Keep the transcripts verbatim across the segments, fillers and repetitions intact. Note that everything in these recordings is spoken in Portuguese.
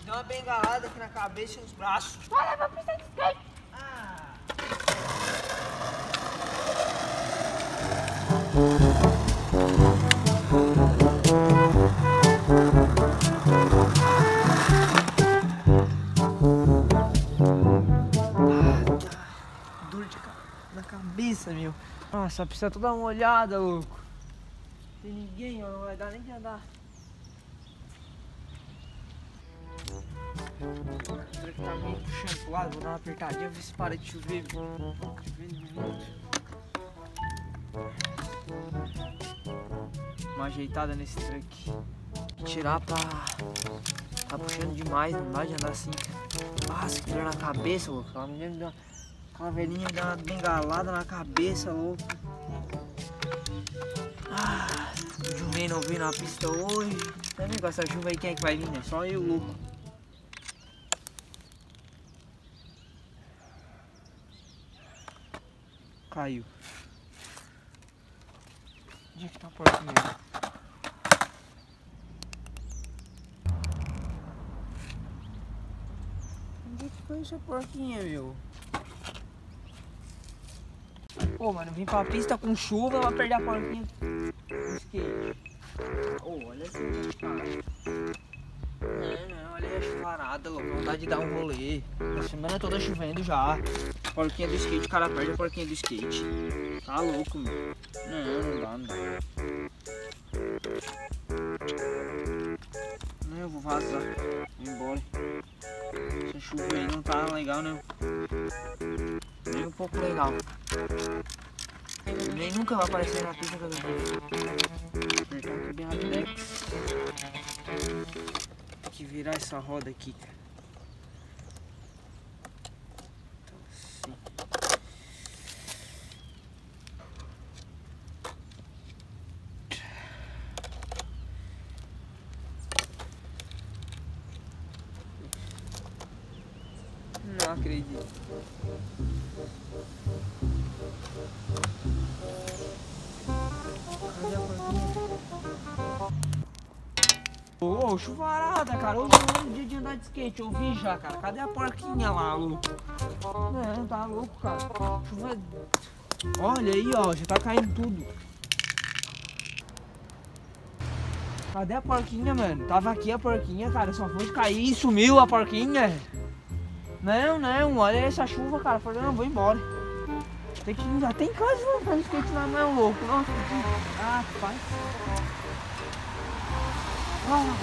Deu uma bengalada aqui na cabeça e nos braços. Olha, vou precisar de skate. Ah. Dor de ca... na cabeça, meu. Nossa, precisa toda dar uma olhada, louco. Tem ninguém, ó, não vai dar nem de andar. Agora que tá meio puxando pro lado, vou dar uma apertadinha, ver se para de chover. Chovendo muito. Uma ajeitada nesse truck. Tirar pra... Tá puxando demais, não vai de andar assim. Nossa, que dor na cabeça, louco. Aquela menina me deu... Aquela velhinha me deu uma bengalada na cabeça, louco. Ah, o Jumei não veio na pista hoje. Tá vendo com essa chuva aí, quem é que vai vir, né? Só eu, louco. Caiu. Onde é que tá a porquinha? Onde é que foi essa porquinha, meu? Pô, mano, vim pra pista com chuva, vai perder a porquinha do skate. Ô, oh, olha assim, cara. Não, não, olha a chuvarada, louco. Vontade de dar um rolê. A semana toda chovendo já. Porquinha do skate, o cara perde a porquinha do skate. Tá louco, meu. Não, não dá, não dá. Não, eu vou vazar. Vou embora. Essa chuva aí não tá legal, não. Nem um pouco legal. Nem nunca vai aparecer na pista que eu tô vendo. Apertar aqui bem rápido. Tem que virar essa roda aqui, cara. Então assim. Não acredito. Cadê a porquinha? Ô, oh, chuvarada, cara. Hoje não é o dia de andar de skate. Eu vi já, cara. Cadê a porquinha lá, louco? Não, tá louco, cara. Chuva... Olha aí, ó. Já tá caindo tudo. Cadê a porquinha, mano? Tava aqui a porquinha, cara. Só foi cair e sumiu a porquinha. Não, não. Olha essa chuva, cara. Falei, não, vou embora. Tem que ir até em casa, não. Fazer skate na mão, louco. Nossa, que... Ah, pai. Ah,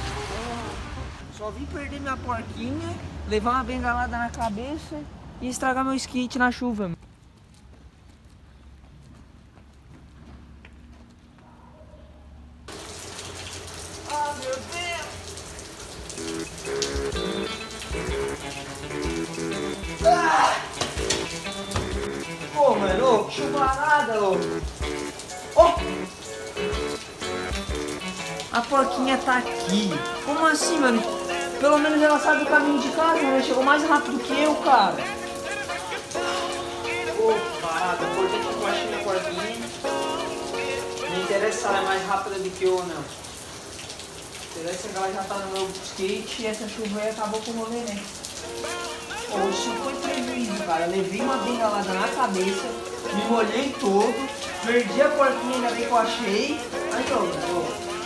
só vim perder minha porquinha, levar uma bengalada na cabeça e estragar meu skate na chuva. Ah, meu Deus! Ah! Pô, mano, que chuvarada, louco! Oh! A porquinha tá aqui. Como assim, mano? Pelo menos ela sabe o caminho de casa, né? Chegou mais rápido que eu, cara. Ô, oh, parada. Importante que eu achei minha porquinha. Não interessa se ela é mais rápida do que eu ou não. Interessa que ela já tá no meu skate e essa chuva aí acabou com o rolê, né? Pô, isso foi prejuízo, cara. Eu levei uma bengalada na cabeça, me molhei todo, perdi a porquinha, ainda bem que eu achei. Aí, ó, ó.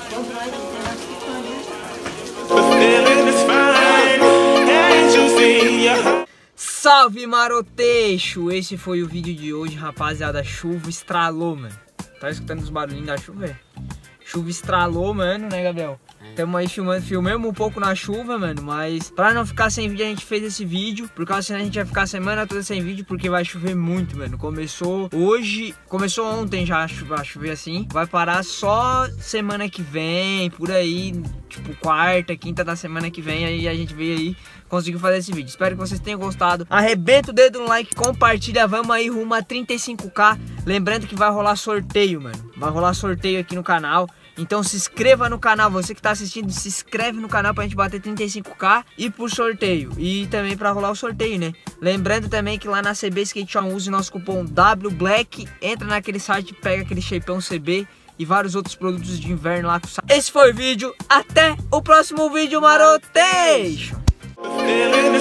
Salve maroteixo! Esse foi o vídeo de hoje, rapaziada. A chuva estralou, mano. Tá escutando os barulhinhos da chuva, velho? Chuva estralou, mano, né, Gabriel? Tamo aí filmando, filmamos um pouco na chuva, mano. Mas pra não ficar sem vídeo, a gente fez esse vídeo. Por causa senão a gente vai ficar a semana toda sem vídeo, porque vai chover muito, mano. Começou hoje, começou ontem já a chover, a chover assim. Vai parar só semana que vem, por aí, tipo quarta, quinta da semana que vem. Aí a gente veio aí, conseguiu fazer esse vídeo. Espero que vocês tenham gostado. Arrebenta o dedo no like, compartilha. Vamos aí rumo a trinta e cinco K. Lembrando que vai rolar sorteio, mano. Vai rolar sorteio aqui no canal. Então se inscreva no canal, você que tá assistindo, se inscreve no canal pra gente bater trinta e cinco K e pro sorteio. E também pra rolar o sorteio, né? Lembrando também que lá na C B Skate Shop use nosso cupom W Black. Entra naquele site, pega aquele shapeão C B e vários outros produtos de inverno lá. Esse foi o vídeo, até o próximo vídeo, Maroteixo!